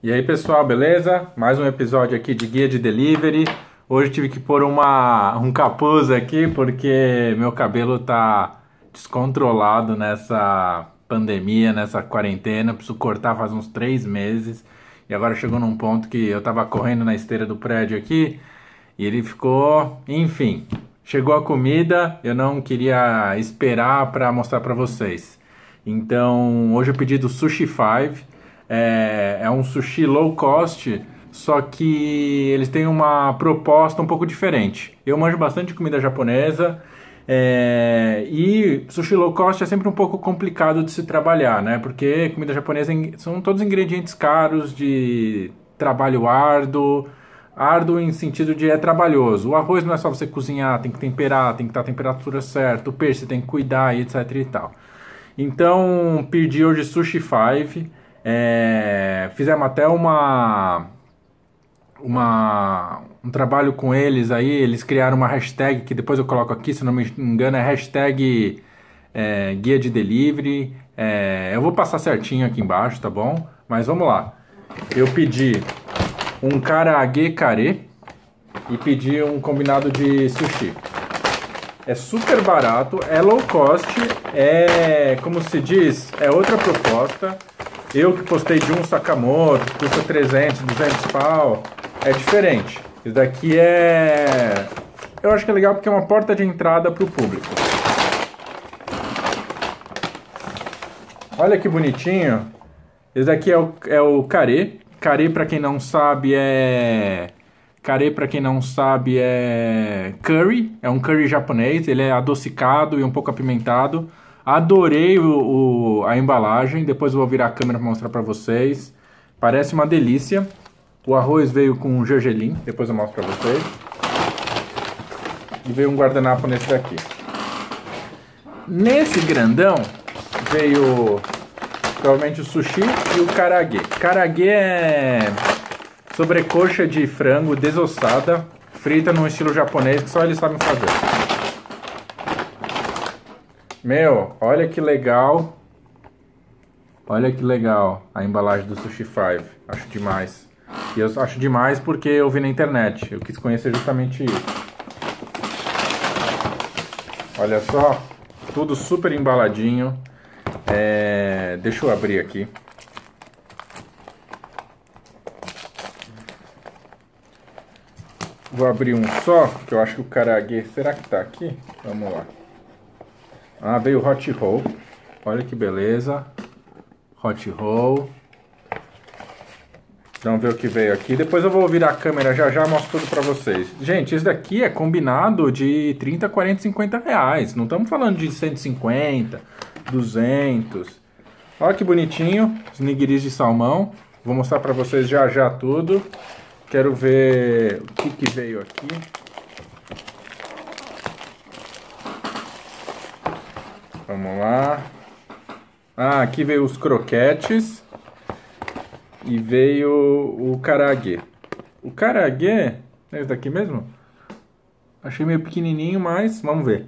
E aí pessoal, beleza? Mais um episódio aqui de Guia de Delivery. Hoje tive que pôr um capuz aqui porque meu cabelo tá descontrolado nessa pandemia, nessa quarentena. Preciso cortar faz uns 3 meses. E agora chegou num ponto que eu tava correndo na esteira do prédio aqui e ele ficou... Enfim, chegou a comida, eu não queria esperar para mostrar para vocês. Então, hoje eu pedi do Sushi 5. É um sushi low cost, só que eles têm uma proposta um pouco diferente. Eu manjo bastante de comida japonesa, e sushi low cost é sempre um pouco complicado de se trabalhar, né? Porque comida japonesa são todos ingredientes caros, de trabalho árduo. Árduo em sentido de é trabalhoso. O arroz não é só você cozinhar, tem que temperar, tem que estar a temperatura certa, o peixe você tem que cuidar e etc e tal. Então, pedi hoje Sushi 5. Fizemos até um trabalho com eles aí. Eles criaram uma hashtag que depois eu coloco aqui, se não me engano, é hashtag Guia de Delivery. Eu vou passar certinho aqui embaixo, tá bom? Mas vamos lá. Eu pedi um karaage kare e pedi um combinado de sushi. É super barato, é low cost, como se diz, é outra proposta. Eu que postei de um Sakamoto, que custa 300, 200 pau, é diferente. Isso daqui eu acho que é legal porque é uma porta de entrada para o público. Olha que bonitinho. Esse daqui é o kare. Kare, para quem não sabe, curry, é um curry japonês, ele é adocicado e um pouco apimentado. Adorei a embalagem, depois eu vou virar a câmera para mostrar para vocês. Parece uma delícia. O arroz veio com gergelim, depois eu mostro para vocês. E veio um guardanapo nesse daqui. Nesse grandão veio provavelmente o sushi e o karaage. Karaage é sobrecoxa de frango desossada, frita no estilo japonês que só eles sabem fazer. Meu, olha que legal. Olha que legal a embalagem do Sushi 5. Acho demais. E eu acho demais porque eu vi na internet. Eu quis conhecer justamente isso. Olha só, tudo super embaladinho. Deixa eu abrir aqui. Vou abrir um só, que eu acho que o karaage... Será que tá aqui? Vamos lá. Ah, veio hot roll. Olha que beleza. Hot roll. Vamos ver o que veio aqui. Depois eu vou virar a câmera já mostro tudo pra vocês. Gente, esse daqui é combinado de 30, 40, 50 reais. Não estamos falando de 150, 200. Olha que bonitinho. Os nigiris de salmão. Vou mostrar pra vocês já tudo. Quero ver o que veio aqui. Vamos lá. Ah, aqui veio os croquetes. E veio o karaage. O karaage é esse daqui mesmo? Achei meio pequenininho, mas vamos ver.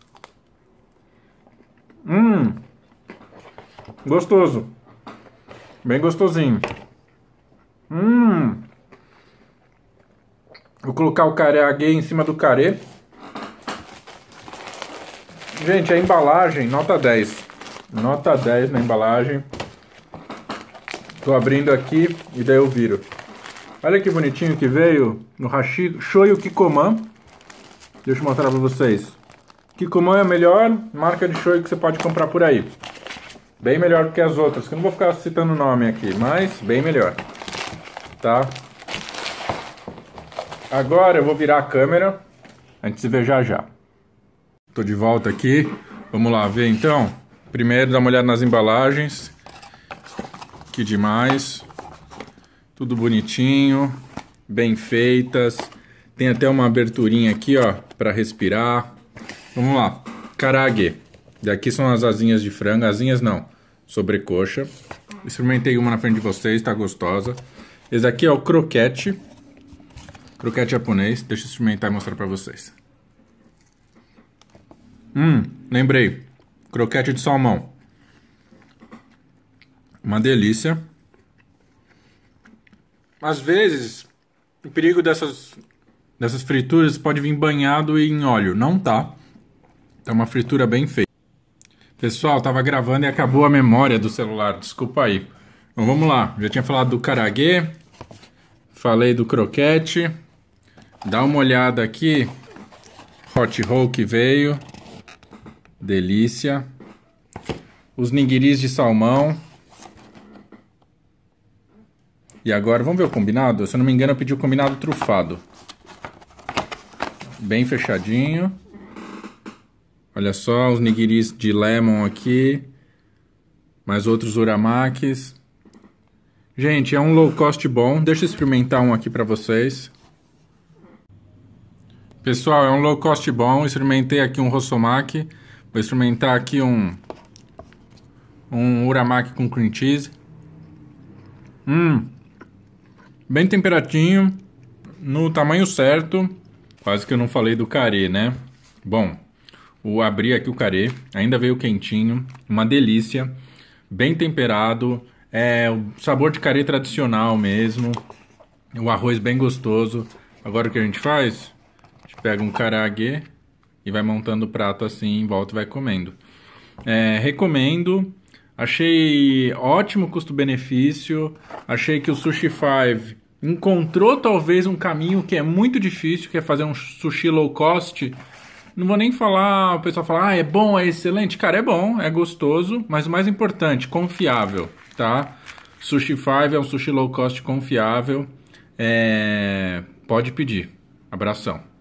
Gostoso. Bem gostosinho. Vou colocar o karaage em cima do kare. Gente, a embalagem, nota 10. Nota 10 na embalagem. Tô abrindo aqui e daí eu viro. Olha que bonitinho que veio no Shoyu Kikkoman. Deixa eu mostrar pra vocês. Kikkoman é a melhor marca de shoyu que você pode comprar por aí. Bem melhor do que as outras, que eu não vou ficar citando o nome aqui, mas bem melhor. Tá? Agora eu vou virar a câmera. A gente se vê já. Tô de volta aqui. Vamos lá ver então. Primeiro dá uma olhada nas embalagens. Que demais. Tudo bonitinho, bem feitas. Tem até uma aberturinha aqui, ó, para respirar. Vamos lá. Karaage. Daqui são as asinhas de frango. Asinhas não, sobrecoxa. Experimentei uma na frente de vocês, tá gostosa. Esse aqui é o croquete. Croquete japonês. Deixa eu experimentar e mostrar pra vocês. Lembrei. Croquete de salmão. Uma delícia. às vezes, o perigo dessas frituras pode vir banhado em óleo. Não tá. É uma fritura bem feita. Pessoal, tava gravando e acabou a memória do celular. Desculpa aí. Então vamos lá. Já tinha falado do karaguê. Falei do croquete. Dá uma olhada aqui. Hot roll que veio. Delícia. Os nigiris de salmão. E agora, vamos ver o combinado? Se eu não me engano, eu pedi o combinado trufado. Bem fechadinho. Olha só, os nigiris de lemon aqui. Mais outros uramakis. Gente, é um low cost bom. Deixa eu experimentar um aqui pra vocês. Pessoal, é um low cost bom. Experimentei aqui um rossomaki. Vou experimentar aqui um uramaki com cream cheese. Bem temperadinho, no tamanho certo. Quase que eu não falei do carê, né? Bom, vou abrir aqui o carê. Ainda veio quentinho, uma delícia. Bem temperado. É o sabor de carê tradicional mesmo. O arroz bem gostoso. Agora o que a gente faz? A gente pega um karaguê e vai montando o prato assim em volta e vai comendo. Recomendo. Achei ótimo custo-benefício. Achei que o Sushi 5 encontrou talvez um caminho que é muito difícil, que é fazer um sushi low cost. Não vou nem falar, o pessoal fala, é bom, é excelente. Cara, é bom, é gostoso, mas o mais importante, confiável, tá? Sushi 5 é um sushi low cost confiável. Pode pedir. Abração.